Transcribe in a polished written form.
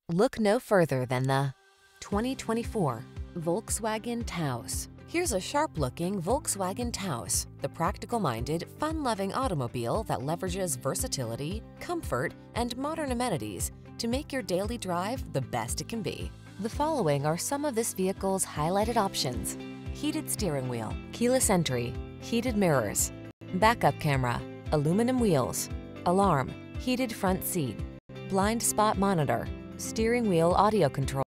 Look no further than the 2024 Volkswagen Taos. Here's a sharp-looking Volkswagen Taos, the practical-minded, fun-loving automobile that leverages versatility, comfort, and modern amenities to make your daily drive the best it can be. The following are some of this vehicle's highlighted options: heated steering wheel, keyless entry, heated mirrors, backup camera, aluminum wheels, alarm, heated front seat, blind spot monitor, steering wheel audio control.